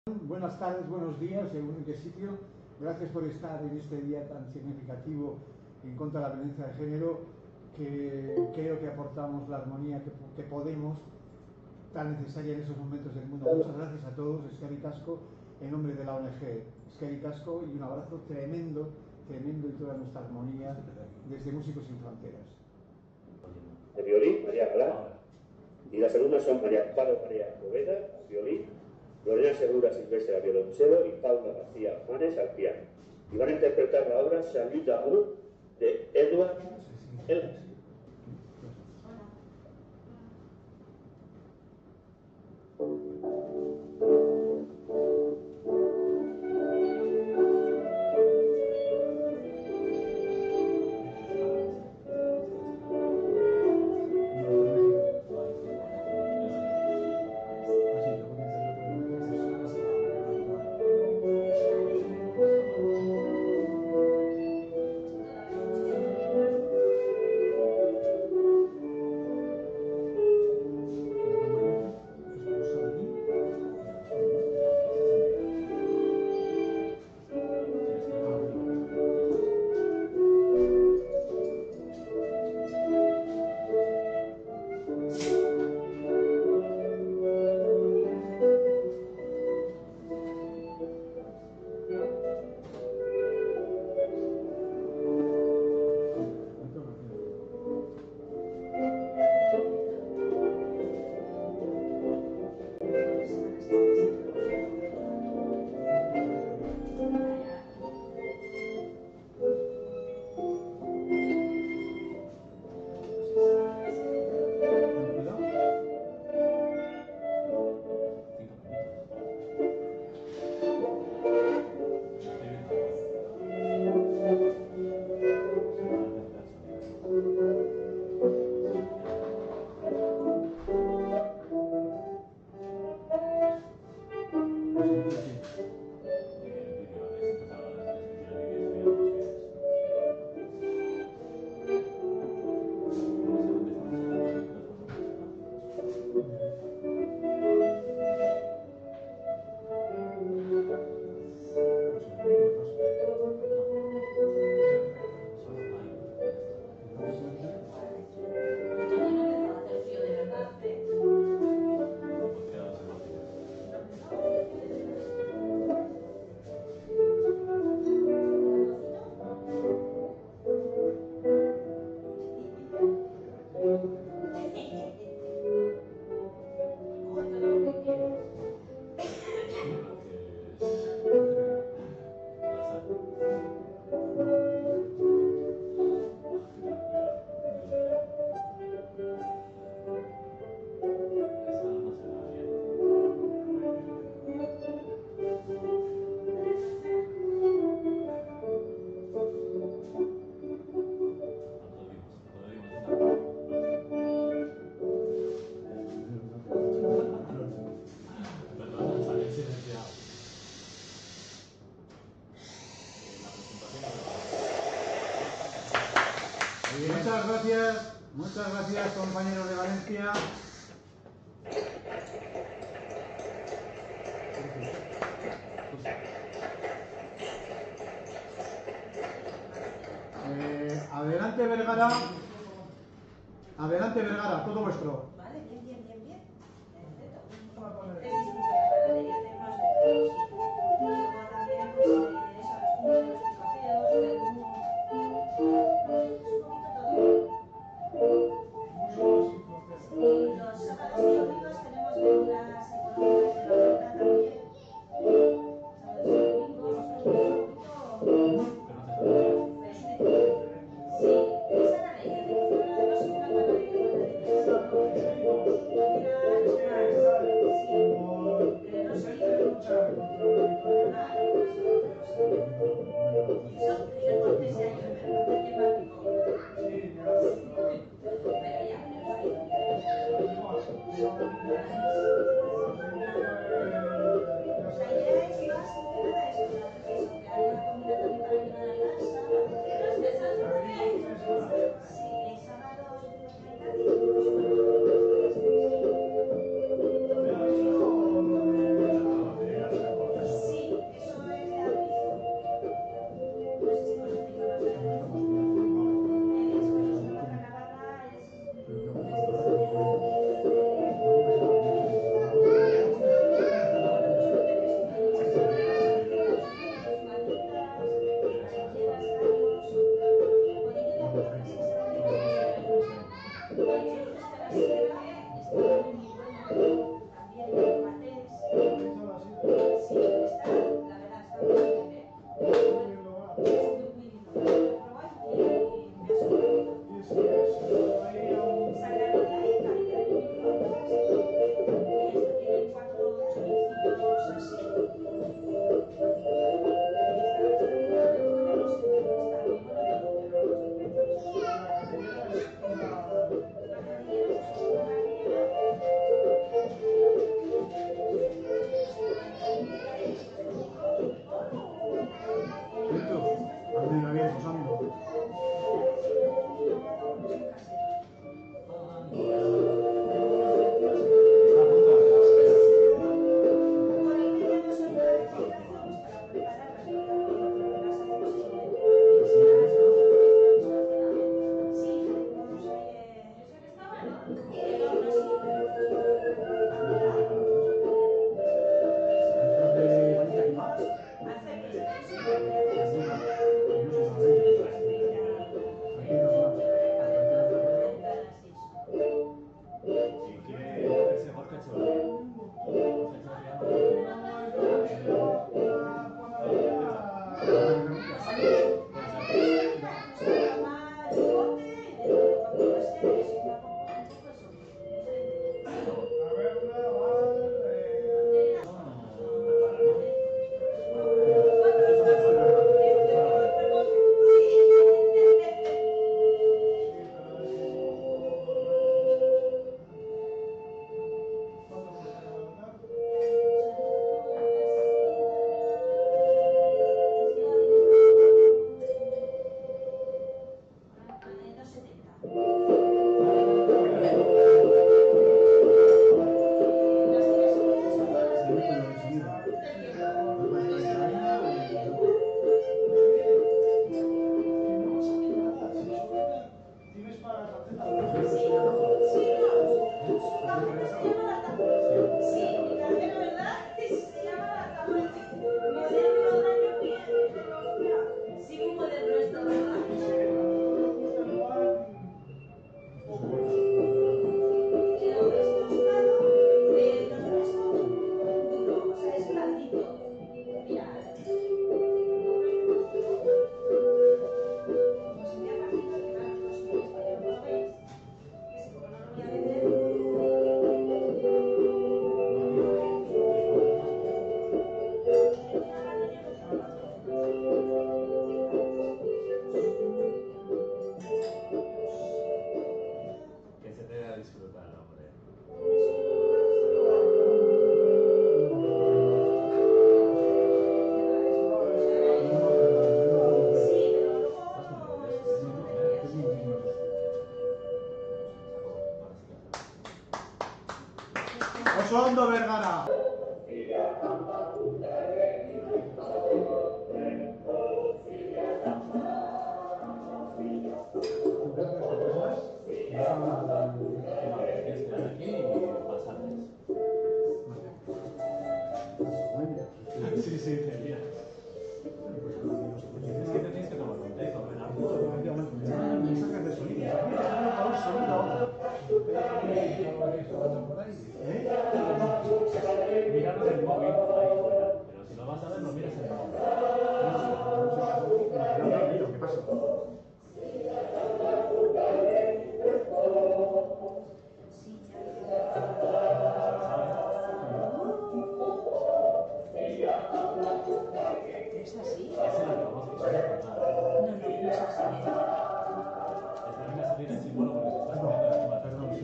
Buenas tardes, buenos días, según en qué sitio. Gracias por estar en este día tan significativo en contra de la violencia de género, que creo que aportamos la armonía que podemos, tan necesaria en esos momentos del mundo. Muchas gracias a todos, Eskerrik asko, en nombre de la ONG Eskerrik asko, y un abrazo tremendo, tremendo, y toda nuestra armonía desde Músicos Sin Fronteras. De violín, María Galán, y las alumnas son María Amparo María Poveda, al violín, Lorena Segura Silvestre al violonchelo y Paula García Manes al piano. Y van a interpretar la obra Salut d'amour de Edward Ellis. Muchas gracias, compañeros de Valencia. Adelante, Vergara. Adelante, Vergara, todo vuestro. Vale, bien. Los sábados y domingos tenemos lecturas económicas de la obra también. Sábados y domingos, sí, esa era la idea, de que fuera no solo una cuadrilla de móvil ahí fuera. Pero si lo vas a ver, lo miras en el móvil. ¿Qué pasa? ¿Es así? Ese es el robot, que se llama nada. No, no es así. Espera que salir el símbolo porque se está poniendo encima. Perdón, sí.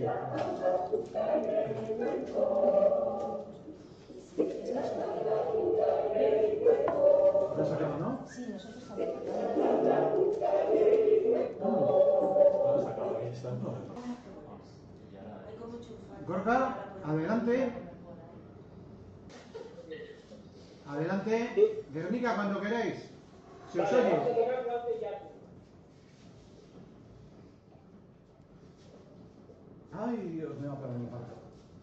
Es más fácil. ¿Lo has sacado, no? Sí, nosotros también. Lo has sacado, ahí está. Y ahora... Hay como enchufar. Gorka, adelante. Adelante. Guernica, cuando queráis. Se os oye. Ay, Dios, me va a parar mi parte.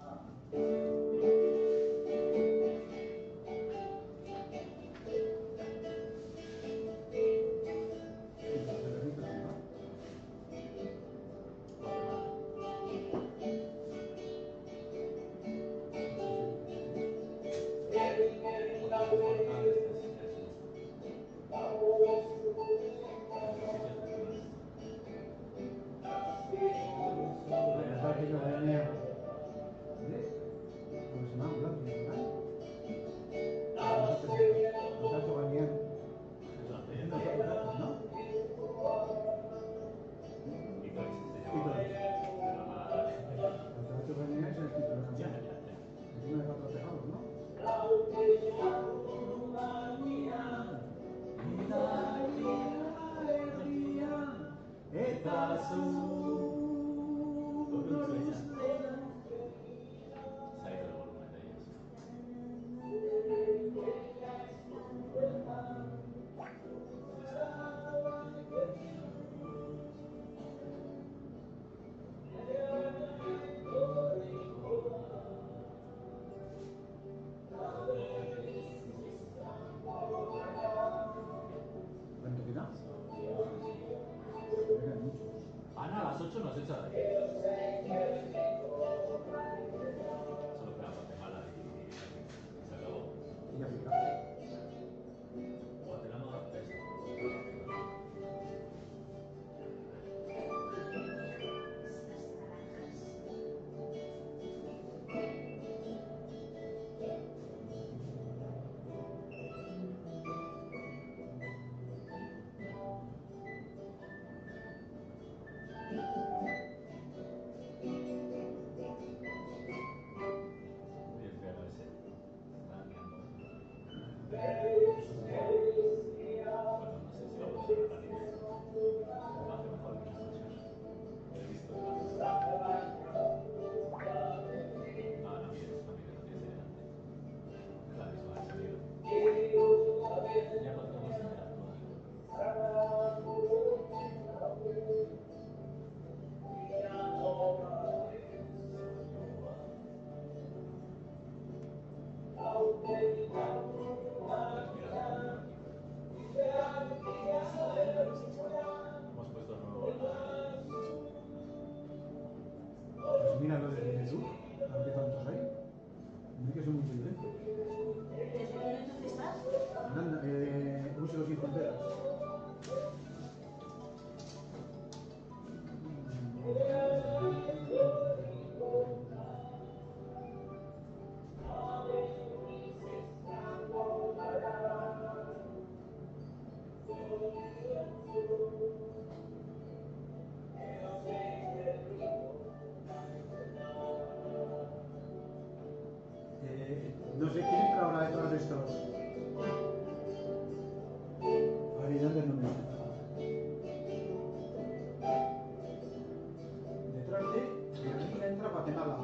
Ana, a las 8 nos echa de aquí. Solo queda Guatemala y se acabó. Y África. Guatemala es... Muy feo ese. Está guiando. Bueno, no sé si vamos a hacer la línea. Lo hace mejor que nosotros. He visto que lo hace mejor. No, no mires, no mires, no tienes delante. Es la misma, el sonido. Ya podemos interactuar. Hemos puesto nuevo Pues mira lo de YouTube, a ver qué tantos hay. Mira que son muy violentos. ¿Desde qué entonces estás? Músicos sin fronteras. No sé quién entra ahora detrás de estos. Ariadne no me entra. Detrás de Guernica entra Guatemala.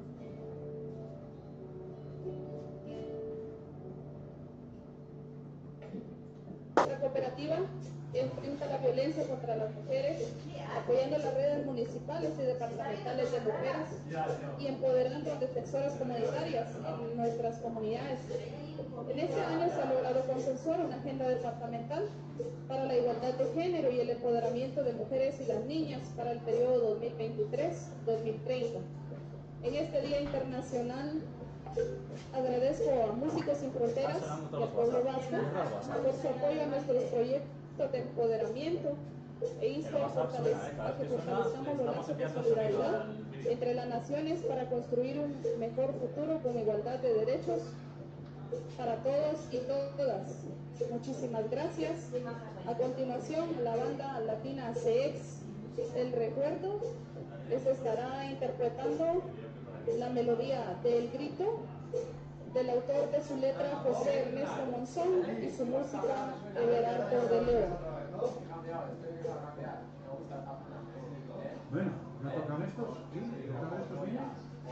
La cooperativa enfrenta la violencia contra las mujeres, apoyando las redes municipales y departamentales de mujeres y empoderando a defensoras comunitarias en nuestras comunidades. En este año se ha logrado consensuar una agenda departamental para la igualdad de género y el empoderamiento de mujeres y las niñas para el periodo 2023-2030. En este Día Internacional Agradezco a Músicos Sin Fronteras y al pueblo vasco por su apoyo a nuestros proyectos de empoderamiento e insto a que fortalezcamos los lazos de solidaridad entre las naciones para construir un mejor futuro con igualdad de derechos para todos y todas. Muchísimas gracias. A continuación, la banda latina CX El Recuerdo les estará interpretando la melodía del grito del autor de su letra José Ernesto Monzón y su música Everardo de León. Bueno, ¿no tocan estos? ¿Sí? ¿Tocan estos bien?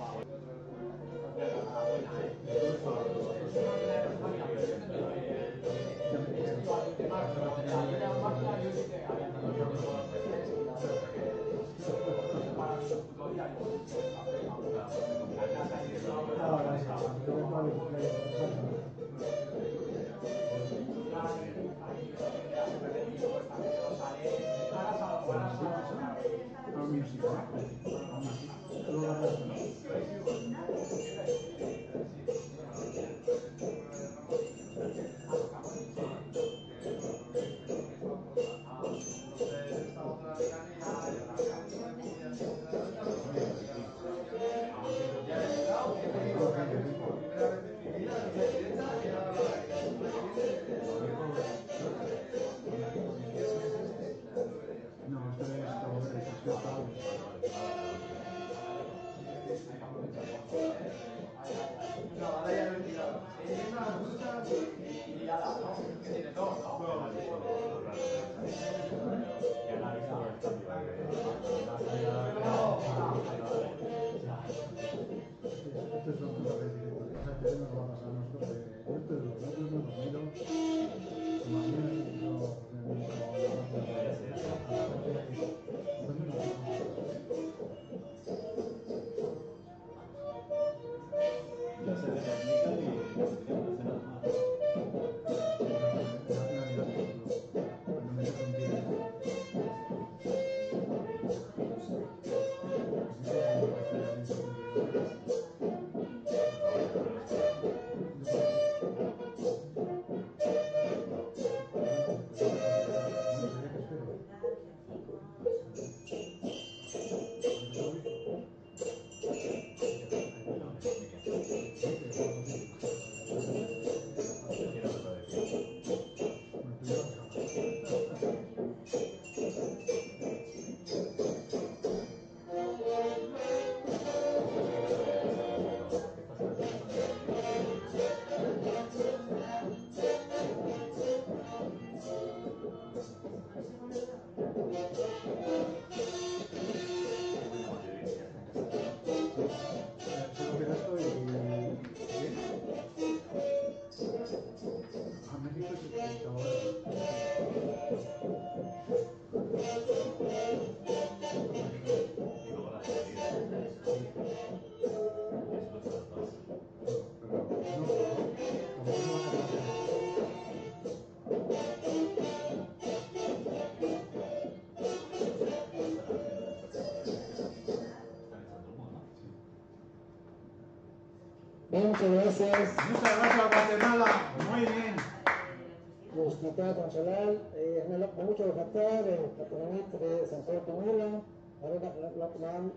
Muchas gracias. Muchas gracias, Guatemala. Muy bien. Secretaria Consular, mucho rescatar, Patronato de San Pedro Pomula, la Plan,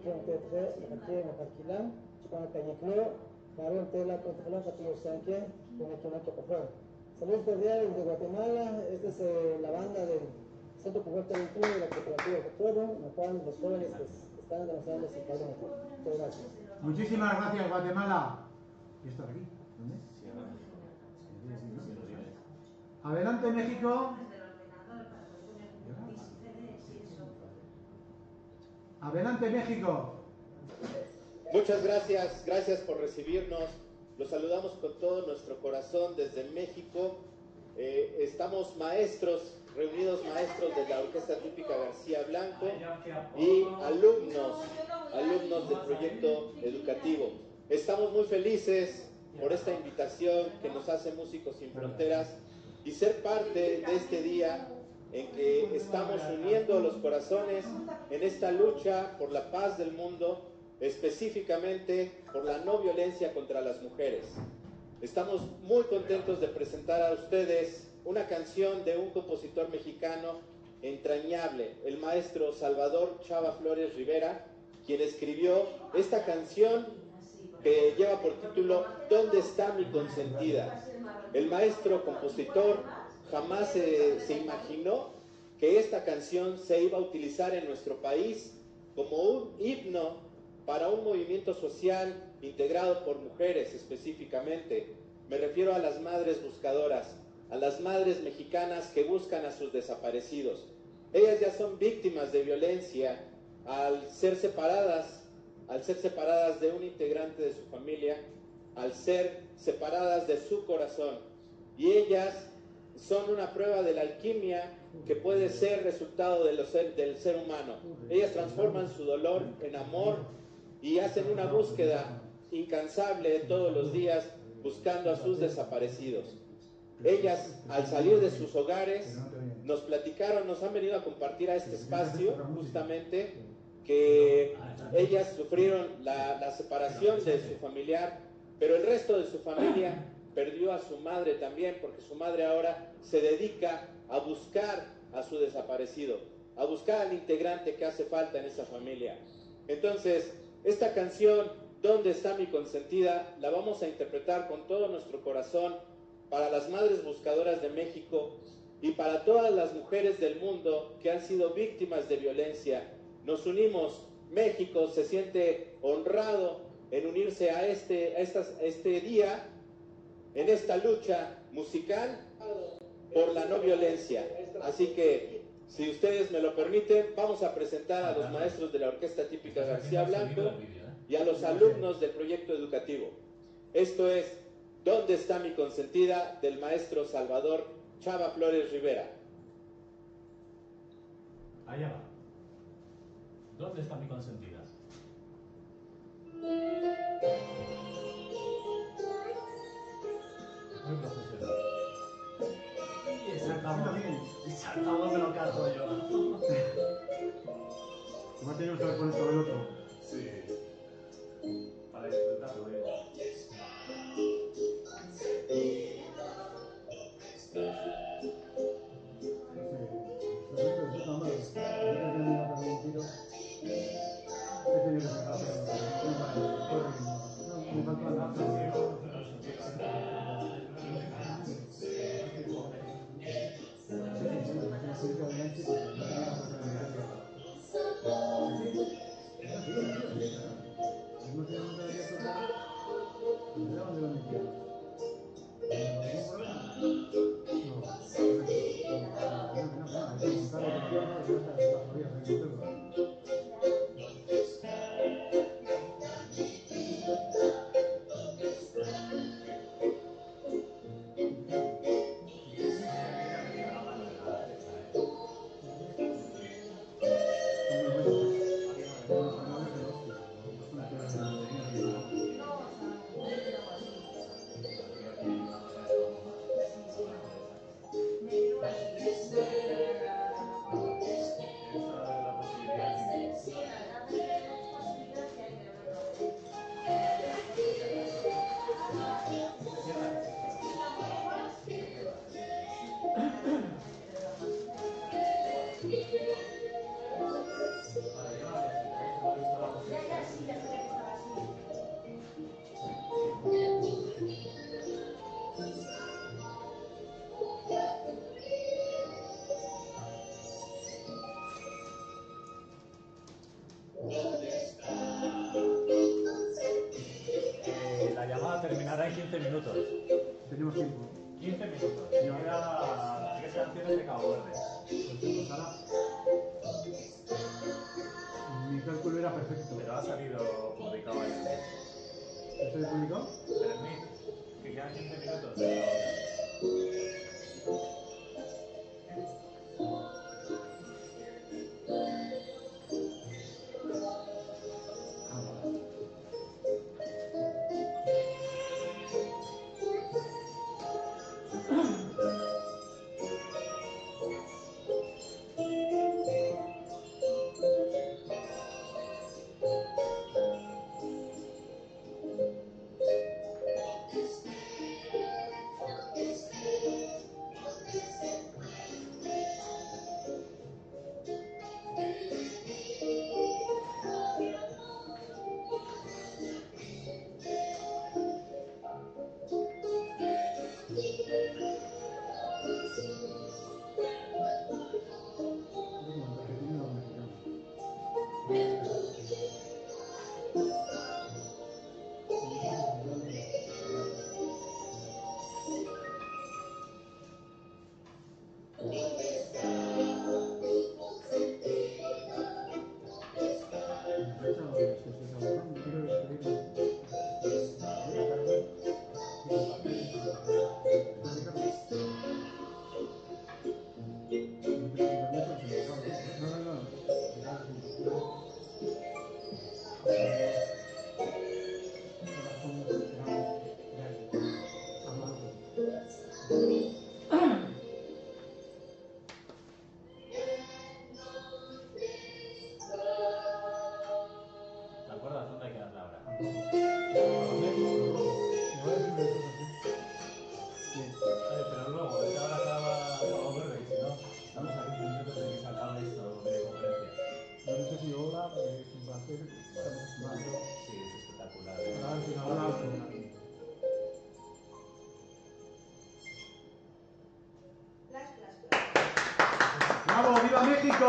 la Paquilán, Chupana Cañiclo, Mario Tela, Controlán, Capillo Sánchez, Conequionato Cofrón. Saludos cordiales desde Guatemala. Esta es la banda del Centro Cultural Territorio de la Cooperativa de Pueblo, en la cual los jóvenes que están demostrando su talento. Muchas gracias. Muchísimas gracias, Guatemala. ¿Y esto de aquí? ¿Dónde? Adelante, México. Adelante, México. Muchas gracias, gracias por recibirnos. Los saludamos con todo nuestro corazón desde México. Estamos reunidos maestros de la Orquesta Típica García Blanco y alumnos del proyecto educativo. Estamos muy felices por esta invitación que nos hace Músicos Sin Fronteras y ser parte de este día en que estamos uniendo los corazones en esta lucha por la paz del mundo, específicamente por la no violencia contra las mujeres. Estamos muy contentos de presentar a ustedes una canción de un compositor mexicano entrañable, el maestro Salvador Chava Flores Rivera, quien escribió esta canción que lleva por título ¿Dónde está mi consentida? El maestro compositor jamás se imaginó que esta canción se iba a utilizar en nuestro país como un himno para un movimiento social integrado por mujeres específicamente. Me refiero a las madres buscadoras, a las madres mexicanas que buscan a sus desaparecidos. Ellas ya son víctimas de violencia al ser separadas de un integrante de su familia, al ser separadas de su corazón. Y ellas son una prueba de la alquimia que puede ser resultado del ser humano. Ellas transforman su dolor en amor y hacen una búsqueda incansable todos los días buscando a sus desaparecidos. Ellas, al salir de sus hogares, nos platicaron, nos han venido a compartir a este espacio justamente que ellas sufrieron la separación de su familiar, pero el resto de su familia perdió a su madre también, porque su madre ahora se dedica a buscar a su desaparecido, a buscar al integrante que hace falta en esa familia. Entonces, esta canción, ¿Dónde está mi consentida?, la vamos a interpretar con todo nuestro corazón para las madres buscadoras de México y para todas las mujeres del mundo que han sido víctimas de violencia. Nos unimos, México se siente honrado en unirse a este día, en esta lucha musical por la no violencia. Así que, si ustedes me lo permiten, vamos a presentar a los maestros de la Orquesta Típica García Blanco y a los alumnos del proyecto educativo. Esto es ¿Dónde está mi consentida?, del maestro Salvador Chava Flores Rivera. Allá va. ¿Dónde está mi consentida? Muy profesional. Y saltamos, me lo canto yo. ¿Cómo tenemos que ver con esto del otro? Sí. Para disfrutarlo, digo. La llamada terminará en 15 minutos. Tenemos tiempo. 15 minutos. Y ahora 3 canciones de Cabo Verde. Mi cálculo era perfecto. Pero ha salido publicado ahí. ¿Esto se publicó? Pero en mí, que quedan 15 minutos. ¿Te acuerdas dónde hay que darle ahora? Pero luego, es que ahora acaba todo verde, y si no, estamos aquí pendientes de que se acabe esto de conferencia. No sé si hola, es un placer. Estamos más. Sí, es espectacular. ¡Bravo! ¡Viva México!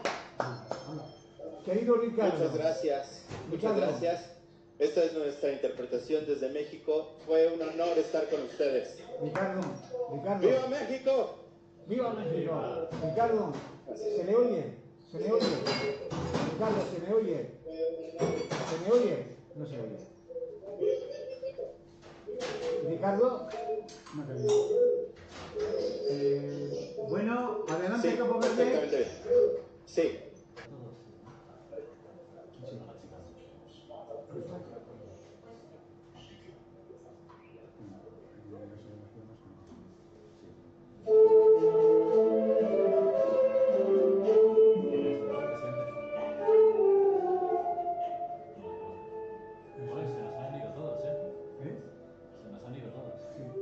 Querido Ricardo. Muchas gracias. Muchas gracias. Esta es nuestra interpretación desde México. Fue un honor estar con ustedes. Ricardo. ¡Viva México! ¡Viva México! Ricardo, ¿se le oye? ¿Se le oye? Ricardo, ¿se me oye? ¿Se me oye? No se oye. Ricardo, no se oye. Bueno, adelante, Sí, Campo Verde. perfectamente. Sí. Joder, se nos han ido todos, ¿eh? Se nos han ido todos.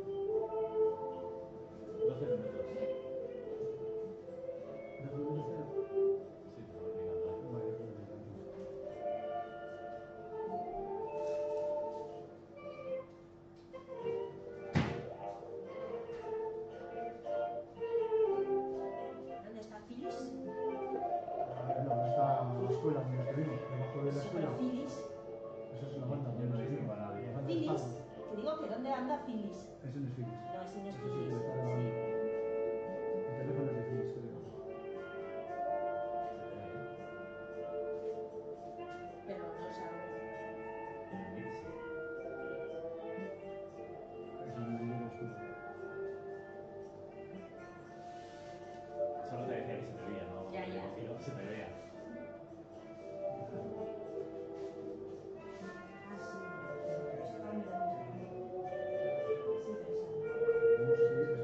12 minutos. Sí, te voy picando, ¿eh? ¿Dónde está Phyllis? No, está en la escuela donde estuvimos, debajo de la escuela. Phyllis. Eso es una banda. Yo no digo para nadie. Phyllis. Te digo que ¿dónde anda Phyllis? Ese no es Phyllis. No, ese no es Ese sí Phyllis. que está grabando. El teléfono es de Phyllis, creo. Pero no sabes. Es un número oscuro. Solo te decía que se te veía, ¿no? Ya. Se te veía. Ah, sí. Estaba mirando. Sí, pero No sé,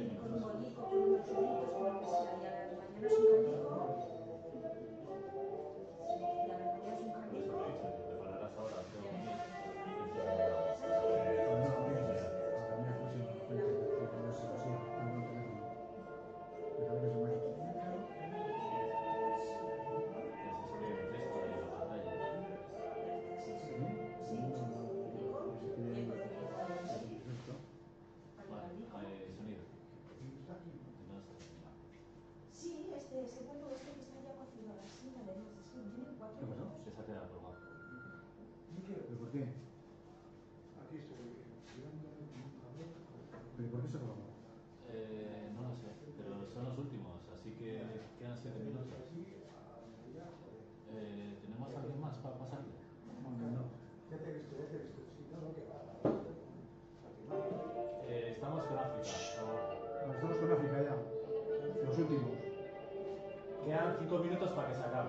con un bolico, con unos churritos, con lo que sea, y a las mañanas un caldico. Y a las mañanas un caldico. Prepararás ahora, Sí, ese pollo que está ya cocido, así, además, es que tiene 4 minutos. Esa te la probar. ¿Pero por qué? ¿Pero por qué se acabó? No lo sé, pero son los últimos, así que quedan 7 minutos. ¿Tenemos alguien más para pasarle? No. Ya te he visto. Sí, no, que va. Estamos con África. Estamos con África ya. Los últimos. Quedan 5 minutos para que se acabe.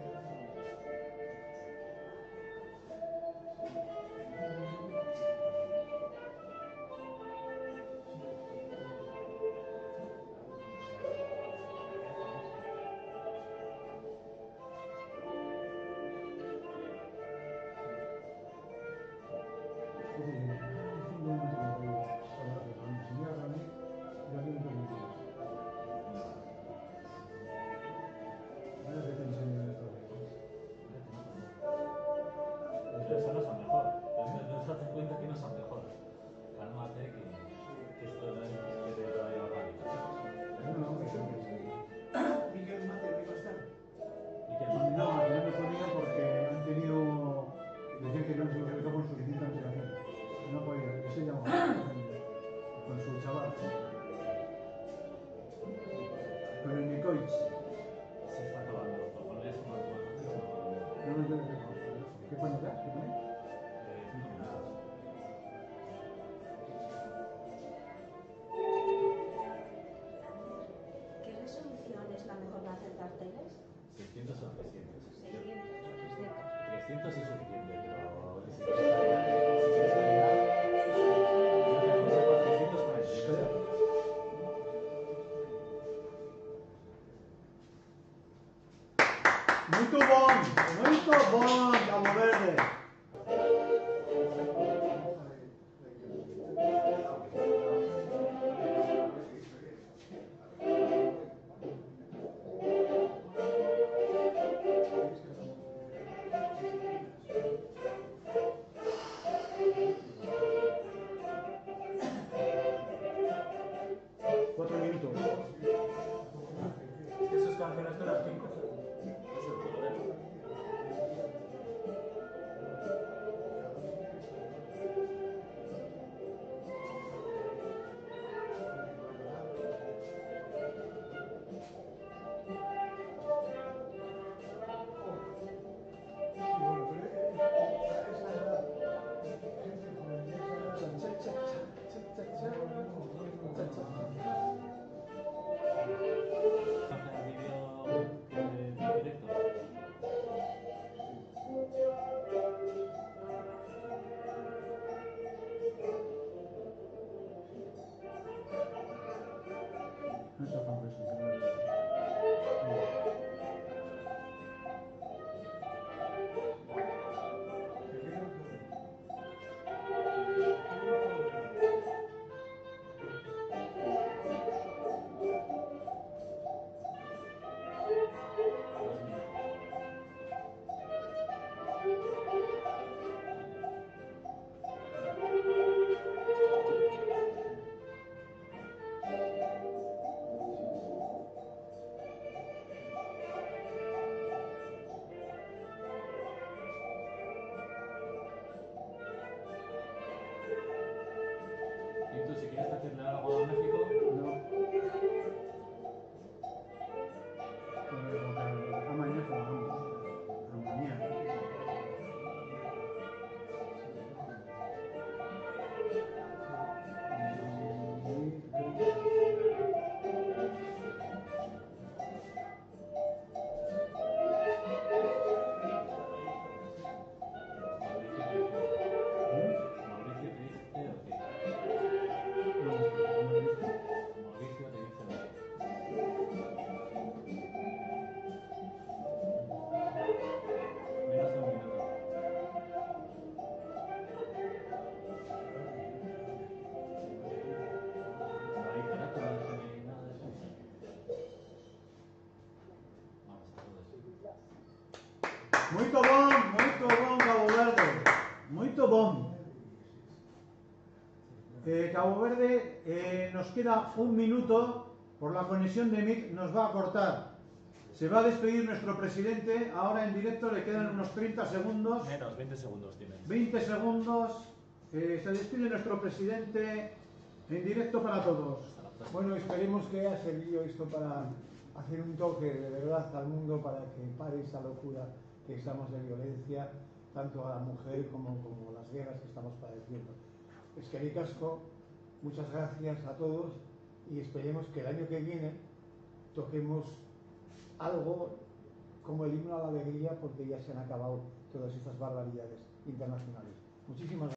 Pero eso no es mejor. Date cuenta que no es mejor. Cálmate, que esto no es que te traiga orgánica. Miguel Mate, ¿no está? ¿Y qué? No, que no me ponían porque han tenido. Decían que no se empezó con suficiente antelación. No podía, que se llama con su chaval. Con el Nicoich. Se está acabando. Propones una No me entiendes. ¿Qué pone acá? ¿Qué pone? 5 minutos. ¿Qué resolución es la mejor para hacer carteles? 600 o 300. 600 o 300. 300 es suficiente, pero si quieres calidad, yo te aconsejo 340. Muito bom, Cabo Verde. Esos canciones de las 5. Es el problema. Muito bom, Cabo Verde. Muito bom. Cabo Verde, nos queda un minuto, por la conexión de MIC nos va a cortar. Se va a despedir nuestro presidente, ahora en directo le quedan unos 30 segundos. Menos, 20 segundos tiene. 20 segundos, se despide nuestro presidente en directo para todos. Bueno, esperemos que haya servido esto para hacer un toque de verdad al mundo, para que pare esa locura que estamos de violencia, tanto a la mujer como las guerras que estamos padeciendo. Eskerrik asko, muchas gracias a todos y esperemos que el año que viene toquemos algo como el himno a la alegría, porque ya se han acabado todas estas barbaridades internacionales. Muchísimas gracias.